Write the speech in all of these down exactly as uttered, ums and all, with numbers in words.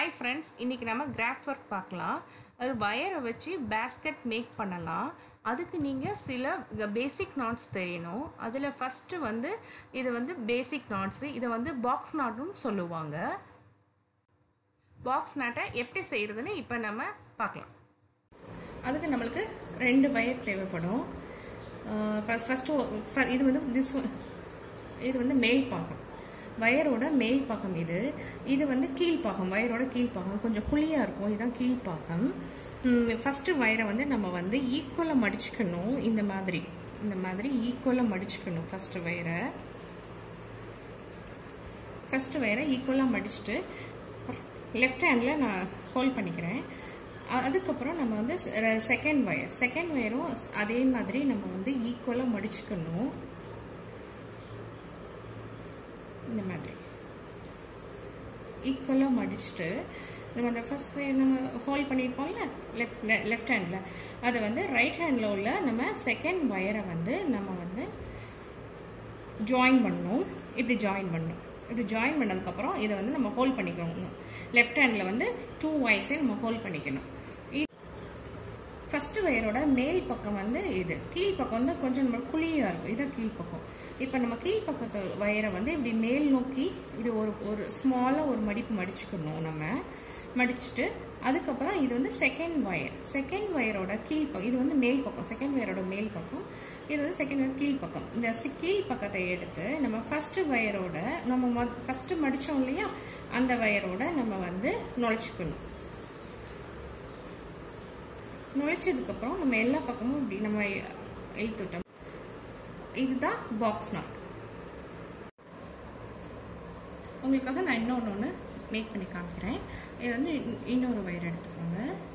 Hi friends, இன்னைக்கு நம்ம craft work பார்க்கலாம். அது வயரை வச்சு பேஸ்கெட் மேக் பண்ணலாம். அதுக்கு நீங்கள் சில பேசிக் நாட்ஸ் தெரியணும். அதில் ஃபஸ்ட்டு வந்து இது வந்து பேசிக் நாட்ஸு, இதை வந்து பாக்ஸ் நாட்டும் சொல்லுவாங்க. பாக்ஸ் நாட்டை எப்படி செய்கிறதுன்னு இப்போ நம்ம பார்க்கலாம். அதுக்கு நம்மளுக்கு ரெண்டு வயர் தேவைப்படும். ஃபஸ்ட் ஃபஸ்ட்டு இது வந்து திஸ் இது வந்து மேல் பாகம், வயரோட மேல் பாகம். இது இது வந்து கீழ்ப்பாகம், வயரோட கீழ்ப்பாகம் கொஞ்சம் குழியாக இருக்கும். இதுதான் கீழ்ப்பாகம். ஃபஸ்ட்டு வயரை வந்து நம்ம வந்து ஈக்குவலாக மடிச்சுக்கணும். இந்த மாதிரி இந்த மாதிரி ஈக்குவலாக மடிச்சுக்கணும். ஃபஸ்ட்டு வயரை ஃபஸ்ட்டு வயரை ஈக்குவலாக மடிச்சுட்டு லெஃப்ட் ஹேண்டில் நான் ஹோல்ட் பண்ணிக்கிறேன். அதுக்கப்புறம் நம்ம வந்து செகண்ட் வயர் செகண்ட் வயரும் அதே மாதிரி நம்ம வந்து ஈக்குவலாக மடிச்சுக்கணும். இந்த மாதிரி ஈக்குவலாக மடிச்சுட்டு நம்ம அந்த ஃபர்ஸ்ட் வயர் நம்ம ஹோல்ட் பண்ணியிருப்போம்ல லெஃப்ட் லெஃப்ட் ஹேண்டில், அதை வந்து ரைட் ஹேண்டில் உள்ள நம்ம செகண்ட் வயரை வந்து நம்ம வந்து ஜாயின் பண்ணணும். இப்படி ஜாயின் பண்ணணும். இப்படி ஜாயின் பண்ணதுக்கப்புறம் இதை வந்து நம்ம ஹோல்ட் பண்ணிக்கணும். லெஃப்ட் ஹேண்டில் வந்து டூ வயர்ஸே நம்ம ஹோல்ட் பண்ணிக்கணும். ஃபஸ்ட்டு வயரோட மேல் பக்கம் வந்து இது, கீழ் பக்கம் வந்து கொஞ்சம் நம்ம குழியாக இருக்கும். இதுதான் கீழ் பக்கம். இப்போ நம்ம கீழ் பக்கத்து வயரை வந்து இப்படி மேல் நோக்கி இப்படி ஒரு ஒரு ஸ்மாலாக ஒரு மடிப்பு மடிச்சுக்கணும். நம்ம மடிச்சுட்டு அதுக்கப்புறம் இது வந்து செகண்ட் வயர் செகண்ட் வயரோட கீழ் பக்கம், இது வந்து மேல் பக்கம், செகண்ட் வயரோட மேல் பக்கம், இது வந்து செகண்ட் வயர் கீழ் பக்கம். இந்த கீழ் பக்கத்தை எடுத்து நம்ம ஃபஸ்ட்டு வயரோட நம்ம ஃபஸ்ட்டு மடித்தோம் இல்லையா, அந்த வயரோட நம்ம வந்து நுழைச்சிக்கணும். நுழைச்சதுக்கப்புறம் நம்ம எல்லா பக்கமும் இப்படி நம்ம இழுத்துட்டோம். இதுதான் பாக்ஸ் நாட். உங்களுக்காக நான் இன்னொன்று ஒன்று மேக் பண்ணி காமிக்கிறேன். இது வந்து இன்னொரு வயர் எடுத்துக்கோங்க.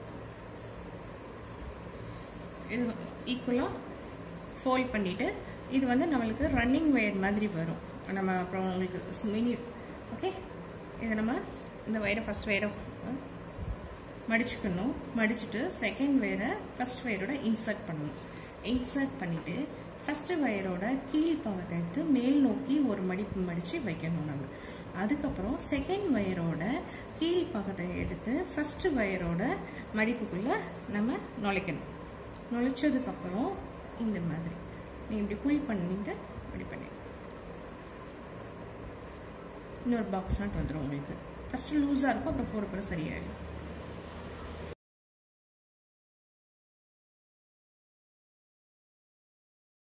இது ஈக்குவலாக ஃபோல்ட் பண்ணிவிட்டு இது வந்து நம்மளுக்கு ரன்னிங் வயர் மாதிரி வரும். நம்ம அப்புறம் உங்களுக்கு மினி ஓகே, இதை நம்ம இந்த வயரை ஃபஸ்ட் வயரை மடிச்சுக்கணும். மடிச்சுட்டு செகண்ட் வயரை ஃபஸ்ட் வயரோட இன்சர்ட் பண்ணணும். இன்சர்ட் பண்ணிவிட்டு ஃபஸ்ட்டு வயரோட கீழ் பாகத்தை எடுத்து மேல் நோக்கி ஒரு மடிப்பு மடித்து வைக்கணும் நம்ம. அதுக்கப்புறம் செகண்ட் வயரோட கீழ் பாகத்தை எடுத்து ஃபஸ்ட்டு வயரோட மடிப்புக்குள்ளே நம்ம நுழைக்கணும். நுழைச்சதுக்கப்புறம் இந்த மாதிரி நீங்கள் இப்படி புல் பண்ணிட்டு இப்படி பண்ணி இன்னொரு பாக்ஸ் நாட் வந்துடும் உங்களுக்கு. ஃபஸ்ட்டு லூஸாக இருக்கும், அப்புறம் போகிற போகிற சரியாயிடும்.